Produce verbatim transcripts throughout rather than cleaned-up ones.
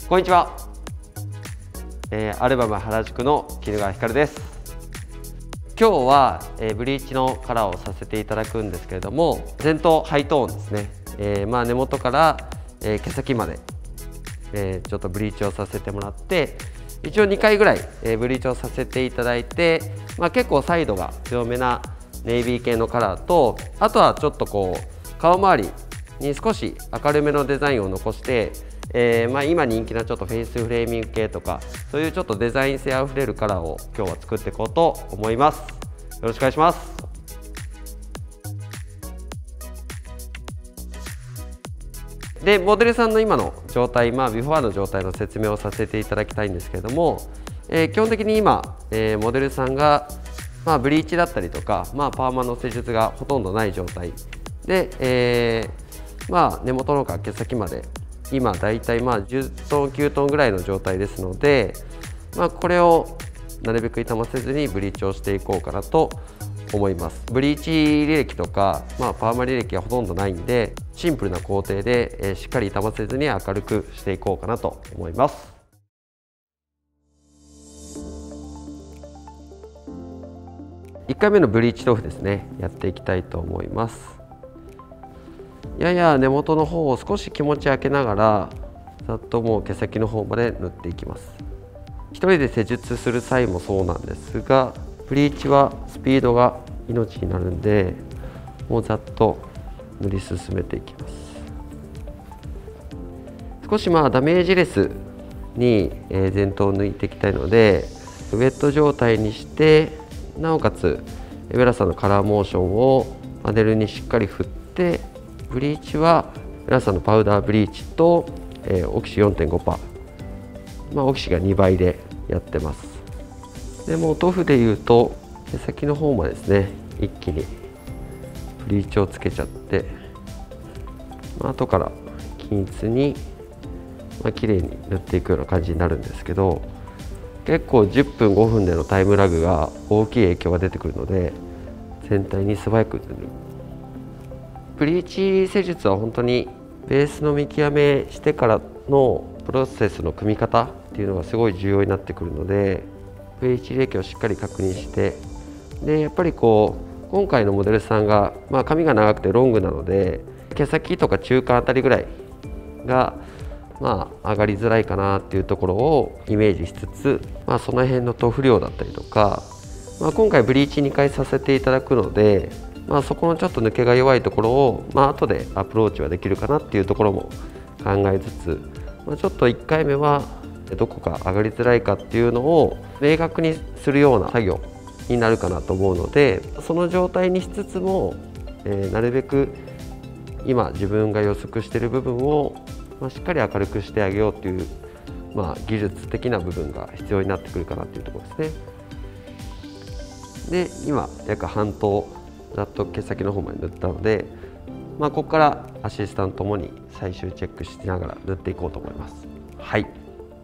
こんにちは、えー、アルバム原宿の絹川光です。今日は、えー、ブリーチのカラーをさせていただくんですけれども、前頭ハイトーンですね、えー、まあ根元から、えー、毛先まで、えー、ちょっとブリーチをさせてもらって、一応にかいぐらい、えー、ブリーチをさせていただいて、まあ、結構サイドが強めなネイビー系のカラーと、あとはちょっとこう顔周りに少し明るめのデザインを残して、えー、まあ今人気なちょっとフェイスフレーミング系とか、そういうちょっとデザイン性あふれるカラーを今日は作っていこうと思います。よろしくお願いします。でモデルさんの今の状態、まあ、ビフォーの状態の説明をさせていただきたいんですけれども、えー、基本的に今、えー、モデルさんが、まあ、ブリーチだったりとか、まあ、パーマの施術がほとんどない状態で、えーまあ、根元のから毛先まで今だいたいまあじゅっトンきゅうトンぐらいの状態ですので、まあ、これをなるべく傷ませずにブリーチをしていこうかなと思います。ブリーチ履歴とか、まあ、パーマ履歴はほとんどないんで、シンプルな工程で、えー、しっかり傷ませずに明るくしていこうかなと思います。いっかいめのブリーチ豆腐ですね、やっていきたいと思います。やや根元の方を少し気持ち開けながら、ざっともう毛先の方まで塗っていきます。一人で施術する際もそうなんですが、ブリーチはスピードが命になるんで、もうざっと塗り進めていきます。少しまあダメージレスに前頭を抜いていきたいので、ウェット状態にして、なおかつウェラさんのカラーモーションをパネルにしっかり振って、ブリーチはウェラさんのパウダーブリーチと、えー、オキシ よんてんごパーセント、まあ、オキシがにばいでやってます。でもう豆腐でいうと毛先の方もですね、一気にブリーチをつけちゃって、まあ後から均一に、まあ綺麗に塗っていくような感じになるんですけど、結構じゅっぷんごふんでのタイムラグが大きい影響が出てくるので、全体に素早く塗る。ブリーチ施術は本当にベースの見極めしてからのプロセスの組み方っていうのがすごい重要になってくるので、ブリーチ履歴をしっかり確認して、でやっぱりこう今回のモデルさんが、まあ、髪が長くてロングなので、毛先とか中間あたりぐらいが、まあ、上がりづらいかなっていうところをイメージしつつ、まあ、その辺の豆腐量だったりとか、まあ、今回ブリーチにかいさせていただくので、まあ、そこのちょっと抜けが弱いところを、まあ後でアプローチはできるかなっていうところも考えつつ、まあ、ちょっといっかいめはどこか上がりづらいかっていうのを明確にするような作業になるかなと思うので、その状態にしつつも、えー、なるべく今自分が予測している部分を、まあ、しっかり明るくしてあげようという、まあ、技術的な部分が必要になってくるかなというところですね。で今約半頭ざっと毛先の方まで塗ったので、まあ、ここからアシスタントともに最終チェックしながら塗っていこうと思います。はい。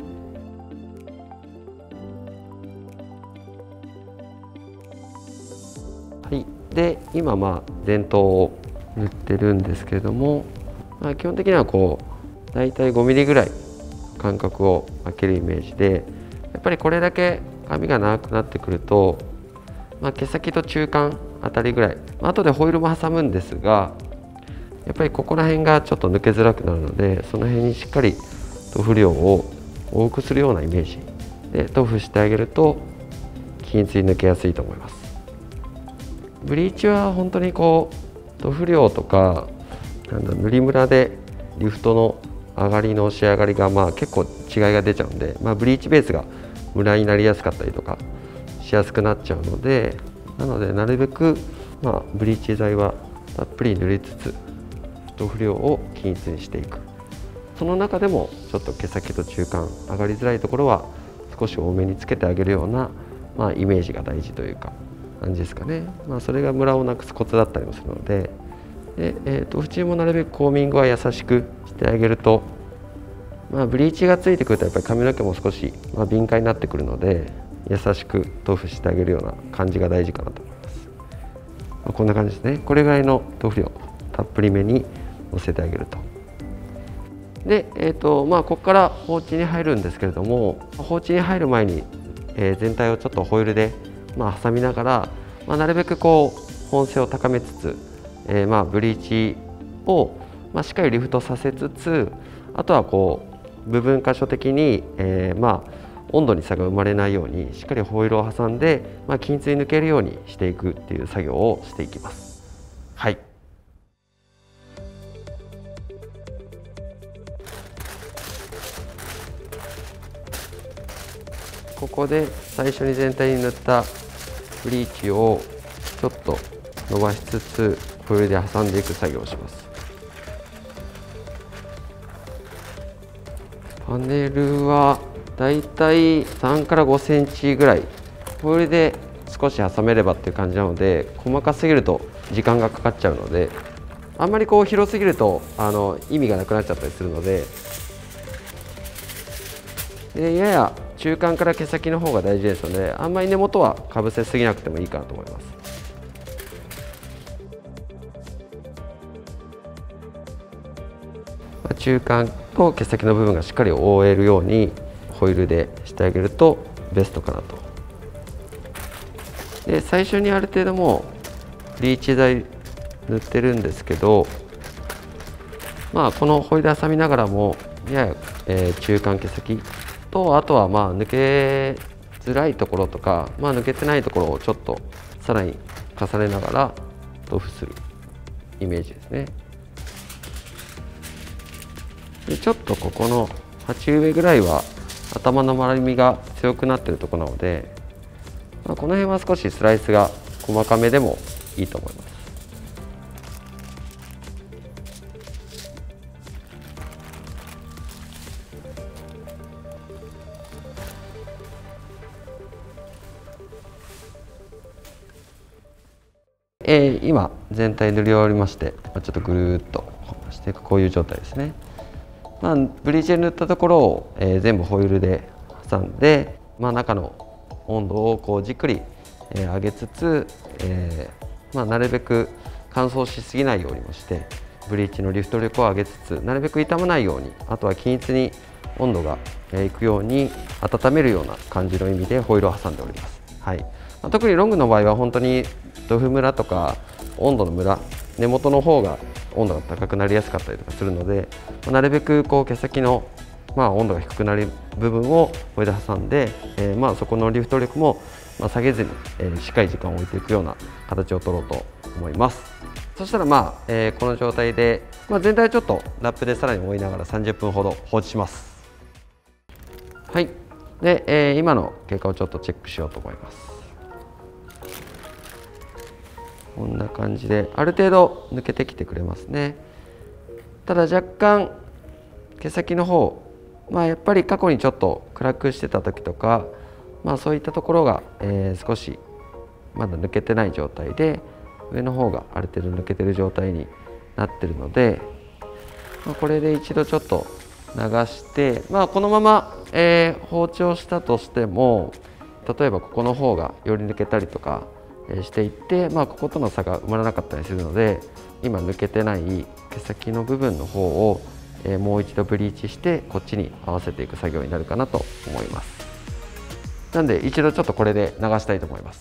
はい、で今まあ前頭を塗ってるんですけれども、まあ、基本的にはこうだいたいごミリぐらい間隔を空けるイメージで、やっぱりこれだけ髪が長くなってくると、まあ、毛先と中間あたりぐらい、後でホイールも挟むんですが、やっぱりここら辺がちょっと抜けづらくなるので、その辺にしっかり豆腐量を多くするようなイメージで豆腐してあげると均一に抜けやすいと思います。ブリーチは本当にこう豆腐量とかなんだ塗りムラでリフトの上がりの仕上がりがまあ結構違いが出ちゃうんで、まあ、ブリーチベースがムラになりやすかったりとかしやすくなっちゃうので、なのでなるべく、まあ、ブリーチ剤はたっぷり塗りつつ豆腐量を均一にしていく。その中でもちょっと毛先と中間上がりづらいところは少し多めにつけてあげるような、まあ、イメージが大事というか感じですかね。まあ、それがムラをなくすコツだったりもするので、で、えー、と縁もなるべくコーミングは優しくしてあげると、まあ、ブリーチがついてくるとやっぱり髪の毛も少し、まあ、敏感になってくるので、優しく豆腐してあげるような感じが大事かなと思います。まあ、こんな感じですね。これぐらいの豆腐量たっぷりめにのせてあげると。 で、えーとまあ、ここから放置に入るんですけれども、放置に入る前に、えー、全体をちょっとホイールで、まあ、挟みながら、まあ、なるべくこう本性を高めつつ、えー、まあブリーチを、まあ、しっかりリフトさせつつ、あとはこう部分箇所的に、えー、まあ温度に差が生まれないようにしっかりホイールを挟んで、まあ、均一に抜けるようにしていくっていう作業をしていきます。はい。ここで最初に全体に塗ったブリーチをちょっと伸ばしつつホイールで挟んでいく作業をします。パネルはだいたいさんからごセンチぐらいホイールで少し挟めればっていう感じなので、細かすぎると時間がかかっちゃうので、あんまりこう広すぎるとあの意味がなくなっちゃったりするので、でやや中間から毛先の方が大事ですので、あんまり根元はかぶせすぎなくてもいいかなと思います。中間と毛先の部分がしっかり覆えるようにホイールでしてあげるとベストかなと。で最初にある程度もうブリーチ剤塗ってるんですけど、まあこのホイール挟みながらもやや、えー、中間毛先と、あとはまあ抜けづらいところとか、まあ、抜けてないところをちょっとさらに重ねながら塗布するイメージですね。でちょっとここの鉢植えぐらいは頭の丸みが強くなっているところなので、まあ、この辺は少しスライスが細かめでもいいと思います。えー、今全体塗り終わりまして、ちょっとぐるっとしてこういう状態ですね。まあ、ブリーチで塗ったところを、えー、全部ホイールで挟んで、まあ、中の温度をこうじっくり、えー、上げつつ、えーまあ、なるべく乾燥しすぎないようにもしてブリーチのリフト力を上げつつ、なるべく傷まないように、あとは均一に温度がいくように温めるような感じの意味でホイールを挟んでおります。はい、まあ、特にロングの場合は本当に塗布ムラとか温度のムラ、根元の方が温度が高くなりやすかったりとかするので、なるべくこう毛先の、まあ、温度が低くなる部分をホイールで挟んで、えー、まあそこのリフト力もまあ下げずに、えー、しっかり時間を置いていくような形を取ろうと思います。そしたら、まあえー、この状態で、まあ、全体をちょっとラップでさらに覆いながらさんじゅっぷんほど放置します。はい、で、えー、今の経過をちょっとチェックしようと思います。こんな感じである程度抜けてきてくれますね。ただ若干毛先の方、まあ、やっぱり過去にちょっと暗くしてた時とか、まあ、そういったところが、えー、少しまだ抜けてない状態で、上の方がある程度抜けてる状態になってるので、まあ、これで一度ちょっと流して、まあ、このまま、えー、放置をしたとしても、例えばここの方がより抜けたりとかしていって、まあ、こことの差が生まれなかったりするので、今抜けてない毛先の部分の方を、えー、もう一度ブリーチしてこっちに合わせていく作業になるかなと思います。なんで一度ちょっとこれで流したいと思います。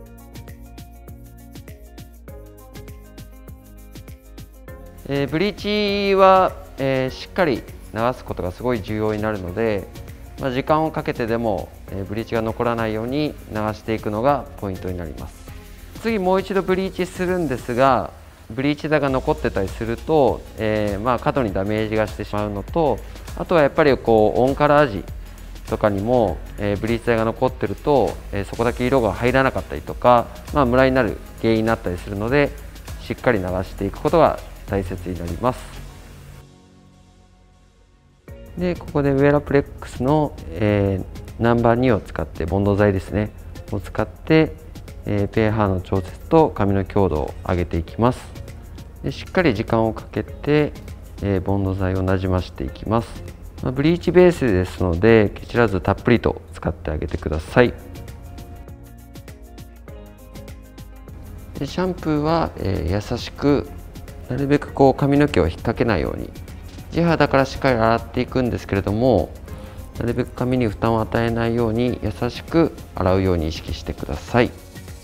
えー、ブリーチは、えー、しっかり流すことがすごい重要になるので、まあ、時間をかけてでも、えー、ブリーチが残らないように流していくのがポイントになります。次もう一度ブリーチするんですが、ブリーチ剤が残ってたりすると、えー、まあ角にダメージがしてしまうのと、あとはやっぱりこうオンカラージとかにも、えー、ブリーチ剤が残ってると、えー、そこだけ色が入らなかったりとか、まあ、ムラになる原因になったりするので、しっかり流していくことが大切になります。でここでウェラプレックスの、えー、ナンバーにを使ってボンド剤ですねを使って、えー、pH の調節と紙の強度を上げていきます。でしっかり時間をかけて、えー、ボンド剤をなじましていきます。まあ、ブリーチベースですのでケチらずたっぷりと使ってあげてください。でシャンプーは、えー、優しくなるべくこう髪の毛を引っ掛けないように地肌からしっかり洗っていくんですけれども、なるべく髪に負担を与えないように優しく洗うように意識してください。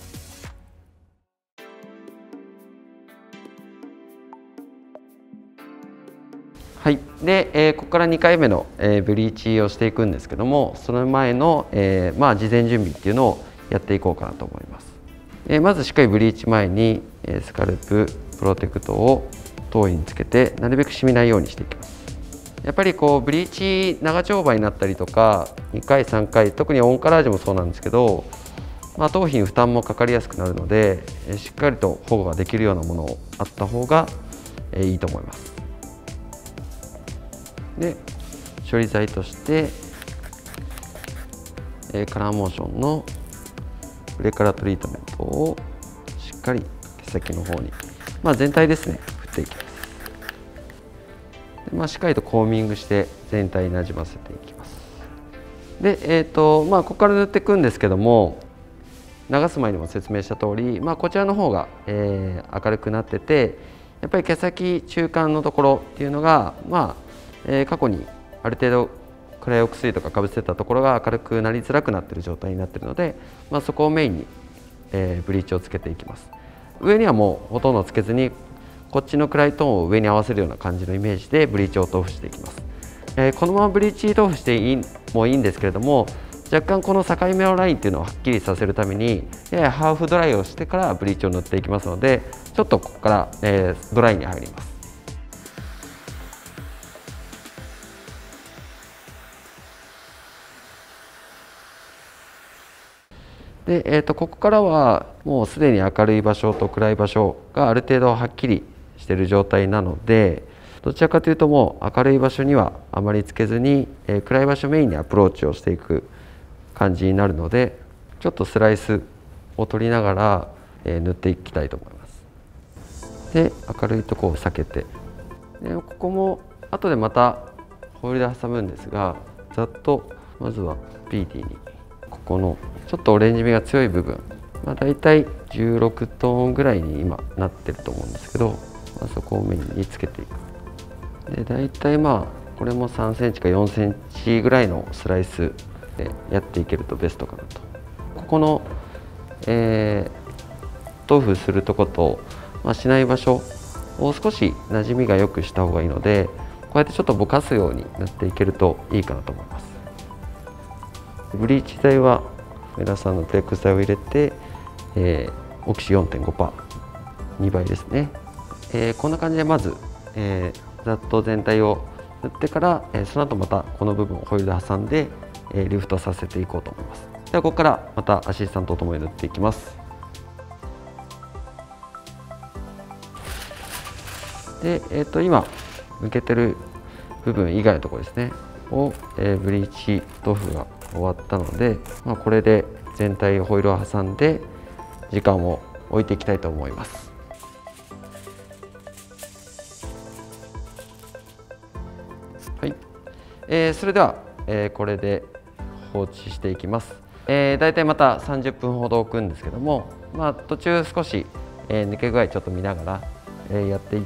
はい、で、えー、ここからにかいめの、えー、ブリーチをしていくんですけども、その前の、えーまあ、事前準備っていうのをやっていこうかなと思います。えー、まずしっかりブリーチ前に、えー、スカルププロテクトを頭皮につけて、なるべく染みないようにしていきます。やっぱりこうブリーチ長丁場になったりとかにかいさんかい、特にオンカラージュもそうなんですけど、まあ、頭皮に負担もかかりやすくなるので、えー、しっかりと保護ができるようなものをあった方が、えー、いいと思います。で、処理剤として、えー、カラーモーションのグレカラートリートメントをしっかり毛先の方に、まあ、全体ですね、振っていきます。で、まあ、しっかりとコーミングして全体になじませていきます。で、えーとまあ、ここから塗っていくんですけども、流す前にも説明した通り、まあ、こちらの方が、えー、明るくなってて、やっぱり毛先中間のところっていうのが、まあえー、過去にある程度暗いお薬とかかぶせたところが明るくなりづらくなっている状態になっているので、まあ、そこをメインに、えー、ブリーチをつけていきます。上にはもうほとんどつけずに、こっちの暗いトーンを上に合わせるような感じのイメージでブリーチを塗布していきます。えー、このままブリーチ塗布していいもいいんですけれども、若干この境目のラインっていうのをはっきりさせるために、ややハーフドライをしてからブリーチを塗っていきますので、ちょっとここから、えー、ドライに入ります。で、えー、とここからはもうすでに明るい場所と暗い場所がある程度はっきりしている状態なので、どちらかというともう明るい場所にはあまりつけずに、えー、暗い場所メインにアプローチをしていく感じになるので、ちょっとスライスを取りながら、えー、塗っていきたいと思います。で、明るいところを避けて、でここも後でまたホイールで挟むんですが、ざっとまずはスピーディーにここのちょっとオレンジ味が強い部分、まあ、大体じゅうろくトーンぐらいに今なってると思うんですけど、まあ、そこをメインにつけていく。で、大体まあこれもさんセンチかよんセンチぐらいのスライスでやっていけるとベストかなと。ここの、えー、塗布するとこと、まあ、しない場所を少し馴染みがよくした方がいいので、こうやってちょっとぼかすように塗っていけるといいかなと思います。ブリーチ剤はメラさんのプレックス剤を入れて、えー、オキシ よんてんごパーセント、にばいですね。えー、こんな感じでまず、えー、ざっと全体を塗ってから、えー、その後またこの部分をホイールで挟んで、えー、リフトさせていこうと思います。ではここからまたアシスタントとともに塗っていきます。で、えー、と今抜けてる部分以外のところですねを、えー、ブリーチ塗布が終わったので、まあ、これで全体ホイールを挟んで時間を置いていきたいと思います。はい、えー、それでは、えー、これで放置していきます。えー、だいたいまたさんじゅっぷんほど置くんですけども、まあ、途中少し、えー、抜け具合ちょっと見ながら、えー、やっていって、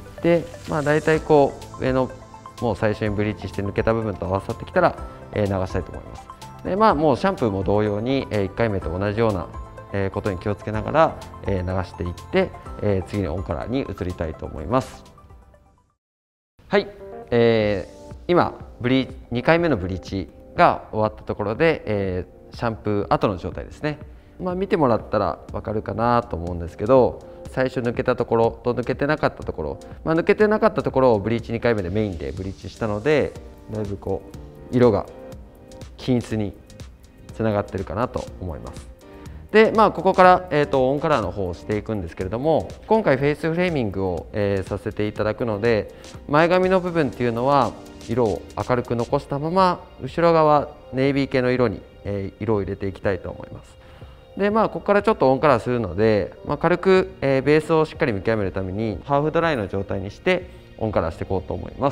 まあ、だいたいこう上のもう最初にブリーチして抜けた部分と合わさってきたら、えー、流したいと思います。で、まあ、もうシャンプーも同様に、えー、いっかいめと同じような、えー、ことに気をつけながら、えー、流していって、えー、次のオンカラーに移りたいと思います。はい、えー、今ブリにかいめのブリーチが終わったところで、えー、シャンプー後の状態ですね。まあ、見てもらったら分かるかなと思うんですけど、最初抜けたところと抜けてなかったところ、まあ、抜けてなかったところをブリーチにかいめでメインでブリーチしたので、だいぶこう色が均一につながってるかなと思います。で、まあ、ここから、えー、とオンカラーの方をしていくんですけれども、今回フェイスフレーミングを、えー、させていただくので、前髪の部分っていうのは色を明るく残したまま、後ろ側ネイビー系の色に、えー、色を入れていきたいと思います。で、まあ、ここからちょっとオンカラーするので、まあ、軽く、えー、ベースをしっかり見極めるためにハーフドライの状態にしてオンカラーしていこうと思います。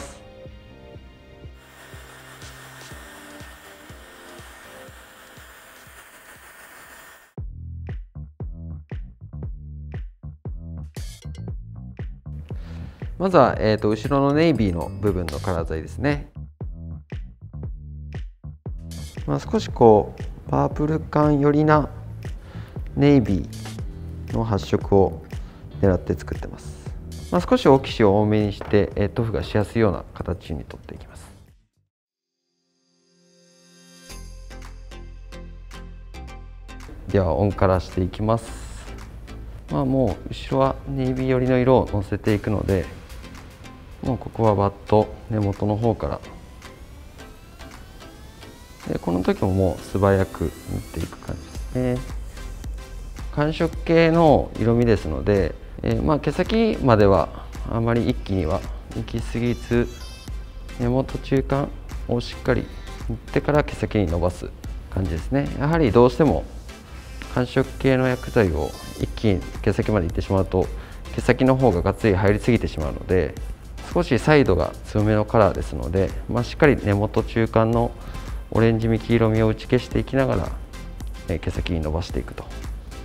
まずは、えーと、後ろのネイビーの部分のカラー剤ですね。まあ、少しこうパープル感寄りなネイビーの発色を狙って作ってます。まあ、少し大きしを多めにして、えー、塗布がしやすいような形に取っていきます。ではオンカラーしていきます。まあ、もう後ろはネイビー寄りの色をのせていくので、もうここはバッと根元の方からで、この時ももう素早く塗っていく感じですね。寒色系の色味ですので、えー、まあ毛先まではあまり一気には行き過ぎず、根元中間をしっかり塗ってから毛先に伸ばす感じですね。やはりどうしても寒色系の薬剤を一気に毛先までいってしまうと、毛先の方ががっつり入りすぎてしまうので、少しサイドが強めのカラーですので、まあ、しっかり根元中間のオレンジみ黄色みを打ち消していきながら、えー、毛先に伸ばしていくと。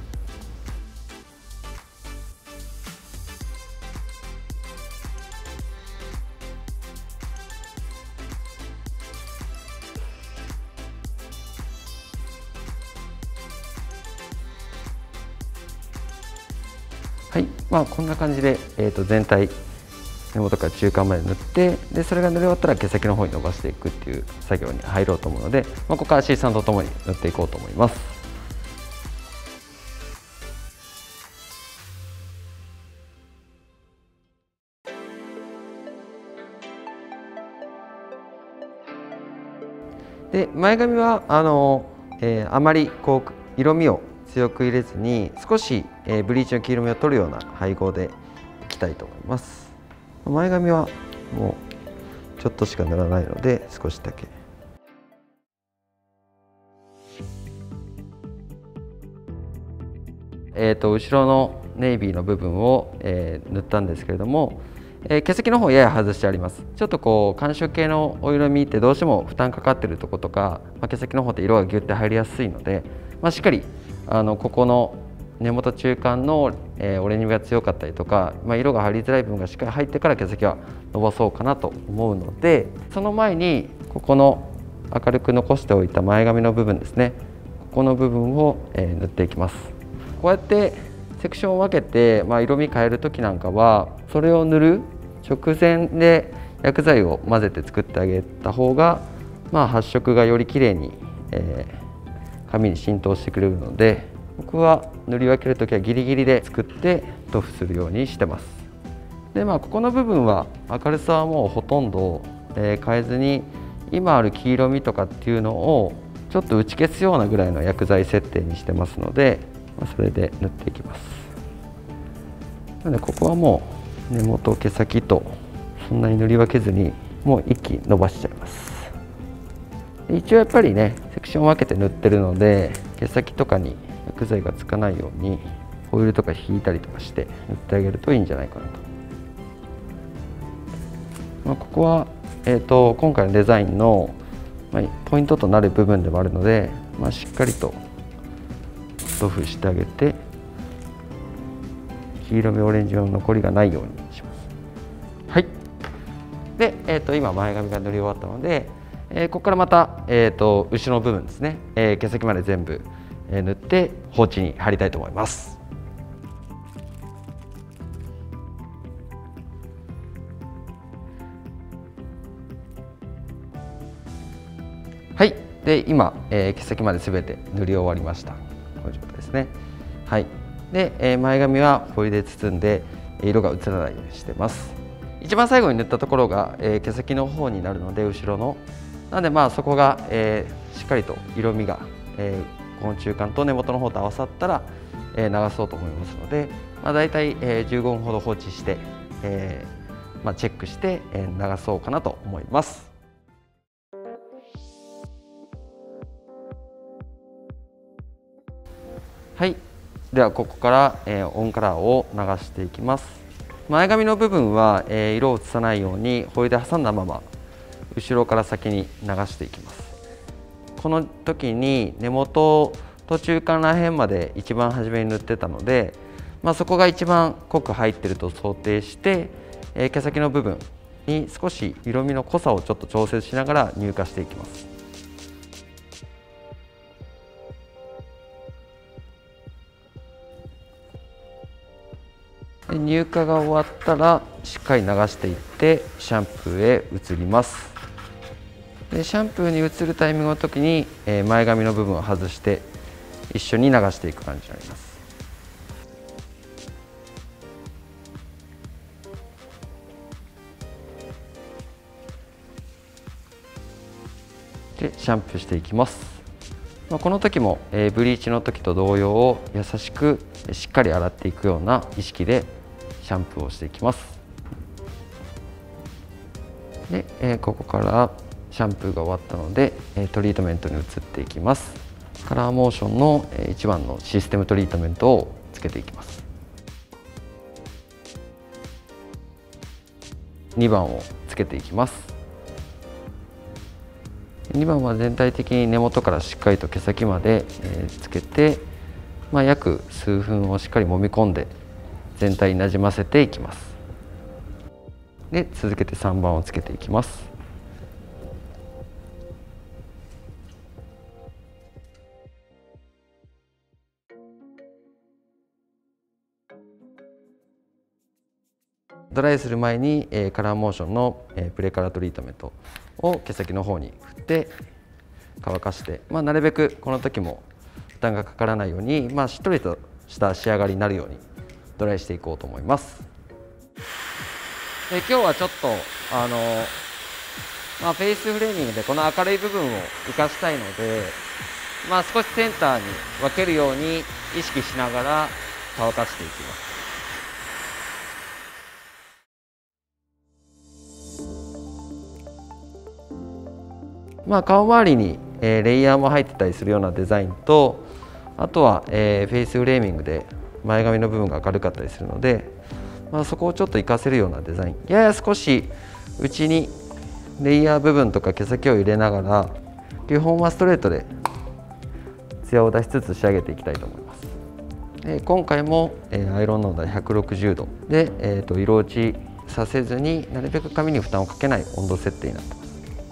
はい、まあ、こんな感じで、えー、と全体根元から中間まで塗って、でそれが塗り終わったら毛先の方に伸ばしていくっていう作業に入ろうと思うので、まあ、ここからアシスタントとともに塗っていこうと思います。で前髪はあの、えー、あまりこう色味を強く入れずに、少し、えー、ブリーチの黄色みを取るような配合でいきたいと思います。前髪はもうちょっとしか塗らないので、少しだけ。えーと後ろのネイビーの部分を、えー、塗ったんですけれども、えー、毛先の方やや外してあります。ちょっとこう寒色系のお色味ってどうしても負担かかってるとことか、まあ、毛先の方って色がギュッて入りやすいので、まあ、しっかりあのここの根元中間の、えー、オレンジみが強かったりとか、まあ、色が入りづらい部分がしっかり入ってから毛先は伸ばそうかなと思うので、その前にここの明るく残しておいた前髪の部分ですね、ここの部分を、えー、塗っていきます。こうやってセクションを分けて、まあ、色味変える時なんかは、それを塗る直前で薬剤を混ぜて作ってあげた方が、まあ、発色がより綺麗に、えー、髪に浸透してくれるので、僕は塗り分ける時はギリギリで作って塗布するようにしてます。でまあここの部分は明るさはもうほとんど、えー、変えずに、今ある黄色みとかっていうのをちょっと打ち消すようなぐらいの薬剤設定にしてますので、まあ、それで塗っていきます。なのでここはもう根元毛先とそんなに塗り分けずに、もう一気に伸ばしちゃいます。一応やっぱりねセクション分けて塗ってるので、毛先とかに薬剤がつかないようにホイールとか引いたりとかして塗ってあげるといいんじゃないかなと。まあ、ここは、えー、と今回のデザインの、まあ、ポイントとなる部分でもあるので、まあ、しっかりと塗布してあげて、黄色みオレンジの残りがないようにします。はい。で、えー、と今前髪が塗り終わったので、えー、ここからまた、えー、と後ろの部分ですね、えー、毛先まで全部塗って放置に貼りたいと思います。はい。で今、えー、毛先まで全て塗り終わりました。この状態ですね。はい。で、えー、前髪はホイールで包んで色が移らないようにしてます。一番最後に塗ったところが、えー、毛先の方になるので、後ろのなのでまあそこが、えー、しっかりと色味が、えー、この中間と根元の方と合わさったら、えー、流そうと思いますので、まあ、大体、えー、じゅうごふんほど放置して、えーまあ、チェックして、えー、流そうかなと思います。はい、ではここから、えー、オンカラーを流していきます。前髪の部分は、えー、色を移さないようにホイールで挟んだまま後ろから先に流していきます。この時に根元と中間ら辺まで一番初めに塗ってたので、まあ、そこが一番濃く入ってると想定して、 えー、毛先の部分に少し色味の濃さをちょっと調節しながら乳化していきます。で乳化が終わったらしっかり流していってシャンプーへ移ります。でシャンプーに移るタイミングの時に、えー、前髪の部分を外して一緒に流していく感じになります。でシャンプーしていきます。まあ、この時も、えー、ブリーチの時と同様優しくしっかり洗っていくような意識でシャンプーをしていきます。で、えー、ここからシャンプーが終わったので、えー、トリートメントに移っていきます。カラーモーションの、えー、いちばんのシステムトリートメントをつけていきます。にばんをつけていきます。にばんは全体的に根元からしっかりと毛先までつけて、まあ、約数分をしっかり揉み込んで全体になじませていきます。で続けてさんばんをつけていきます。ドライする前に、えー、カラーモーションの、えー、プレカラートリートメントを毛先の方に振って乾かして、まあ、なるべくこの時も負担がかからないように、まあ、しっとりとした仕上がりになるようにドライしていこうと思います。で今日はちょっとあの、まあ、フェイスフレーミングでこの明るい部分を生かしたいので、まあ、少しセンターに分けるように意識しながら乾かしていきます。まあ、顔周りに、えー、レイヤーも入ってたりするようなデザインと、あとは、えー、フェイスフレーミングで前髪の部分が明るかったりするので、まあ、そこをちょっと活かせるようなデザイン、やや少し内にレイヤー部分とか毛先を入れながら基本はストレートでツヤを出しつつ仕上げていきたいと思います。で今回も、えー、アイロンの温度はひゃくろくじゅうどで、えー、と色落ちさせずになるべく髪に負担をかけない温度設定になってます。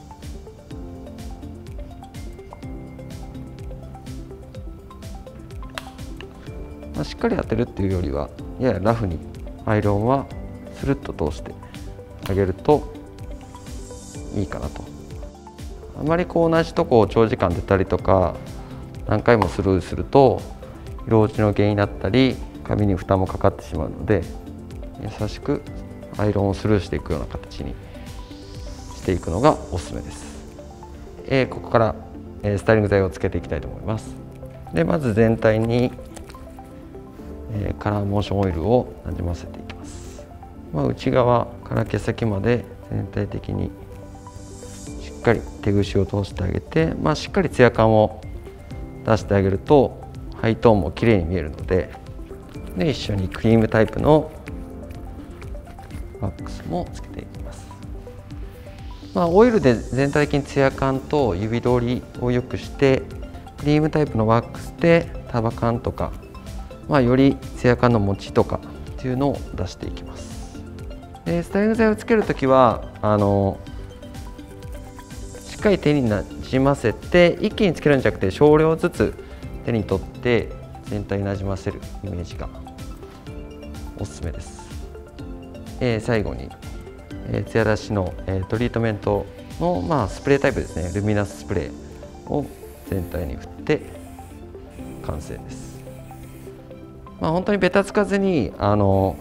まあ、しっかり当てるっていうよりはややラフにアイロンはスルッと通してあげるといいかなと。あまりこう同じとこを長時間出たりとか何回もスルーすると色落ちの原因になったり髪に負担もかかってしまうので、優しくアイロンをスルーしていくような形にしていくのがおすすめです。えー、ここから、えー、スタイリング剤をつけていきたいと思います。でまず全体にカラーモーションオイルをなじませていきます。まあ、内側から毛先まで全体的にしっかり手ぐしを通してあげて、まあ、しっかりツヤ感を出してあげるとハイトーンも綺麗に見えるので、で一緒にクリームタイプのワックスもつけていきます。まあ、オイルで全体的にツヤ感と指通りを良くして、クリームタイプのワックスで束感とか、まあ、よりツヤ感の持ちとかっていうのを出していきます。でスタイリング剤をつけるときはあのしっかり手になじませて一気につけるんじゃなくて少量ずつ手に取って全体になじませるイメージがおすすめです。えー、最後に、えー、ツヤ出しの、えー、トリートメントの、まあ、スプレータイプですね、ルミナススプレーを全体に振って完成です。まあ、本当にベタつかずにあの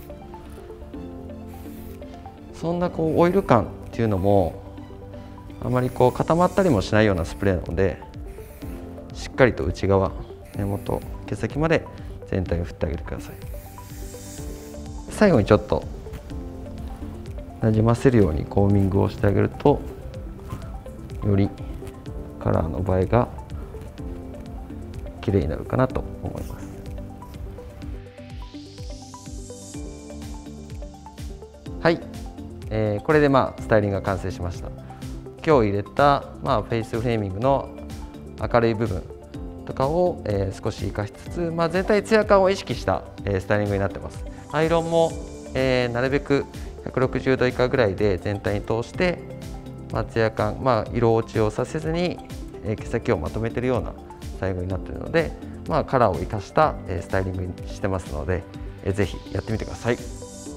そんなこうオイル感っていうのもあまりこう固まったりもしないようなスプレーなので、しっかりと内側根元毛先まで全体に振ってあげてください。最後にちょっとなじませるようにコーミングをしてあげるとよりカラーの映えが綺麗になるかなと思います。はい、えー、これでまあスタイリングが完成しました。今日入れた、まあ、フェイスフレーミングの明るい部分とかを、えー、少し生かしつつ、まあ、全体ツヤ感を意識した、えー、スタイリングになってます。アイロンも、えー、なるべくひゃくろくじゅうど以下ぐらいで全体に通してまあ、ツヤ感、まあ、色落ちをさせずに、えー、毛先をまとめているような最後になっているので、まあ、カラーを生かした、えー、スタイリングにしてますので、えー、ぜひやってみてください。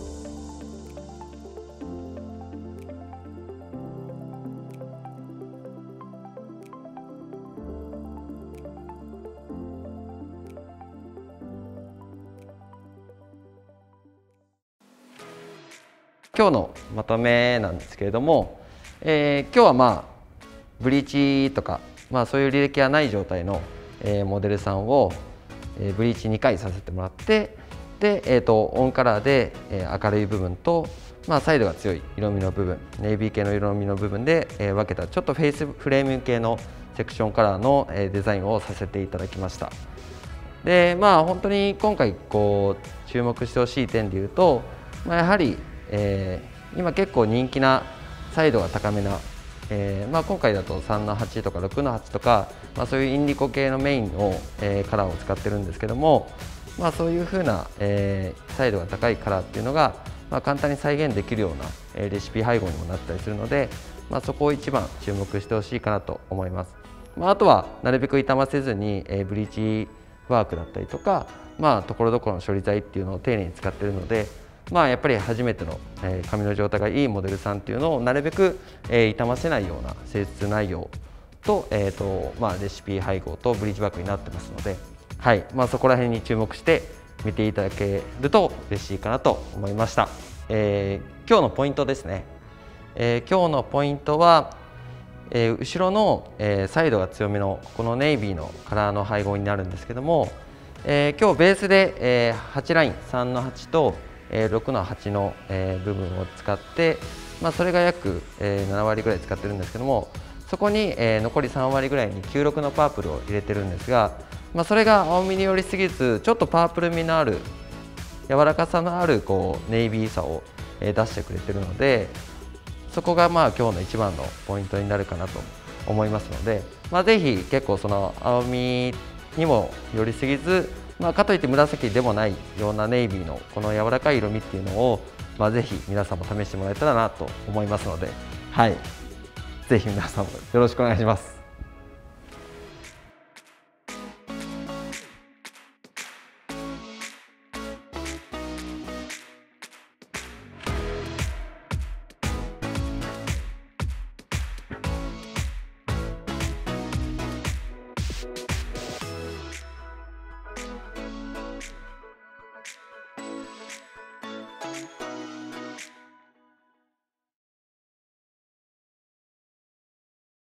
今日のまとめなんですけれども、えー、今日はまあブリーチとか、まあ、そういう履歴がない状態の、えー、モデルさんを、えー、ブリーチにかいさせてもらって、で、えー、とオンカラーで、えー、明るい部分と、まあ、サイドが強い色味の部分、ネイビー系の色味の部分で、えー、分けたちょっとフェイスフレーム系のセクションカラーの、えー、デザインをさせていただきました。で、まあ本当に今回こう注目してほしい点でいうと、まあ、やはりえー、今結構人気なサイドが高めな、えーまあ、今回だとさんのはちとかろくのはちとか、まあ、そういうインディコ系のメインの、えー、カラーを使ってるんですけども、まあ、そういう風な、えー、サイドが高いカラーっていうのが、まあ、簡単に再現できるような、えー、レシピ配合にもなったりするので、まあ、そこを一番注目してほしいかなと思います。まあ、あとはなるべく傷ませずに、えー、ブリーチワークだったりとか、まあ、ところどころの処理剤っていうのを丁寧に使っているので、まあやっぱり初めての、えー、髪の状態がいいモデルさんっていうのをなるべく、えー、傷ませないような施術内容と、えーとまあ、レシピ配合とブリーチバックになってますので、はいまあ、そこら辺に注目して見ていただけると嬉しいかなと思いました。えー、今日のポイントですね。えー、今日のポイントは、えー、後ろの、えー、サイドが強めのこのネイビーのカラーの配合になるんですけども、えー、今日ベースで、えー、はちラインさんのはちとろくのはちの部分を使って、まあ、それが約ななわりぐらい使ってるんですけども、そこに残りさんわりぐらいにきゅうろくのパープルを入れてるんですが、まあ、それが青みに寄りすぎずちょっとパープル味のある柔らかさのあるこうネイビーさを出してくれてるので、そこがまあ今日の一番のポイントになるかなと思いますので、まあ、ぜひ結構その青みにも寄りすぎず、まあ、かといって紫でもないようなネイビーのこの柔らかい色味っていうのを、まあ、ぜひ皆さんも試してもらえたらなと思いますので、はい、ぜひ皆さんもよろしくお願いします。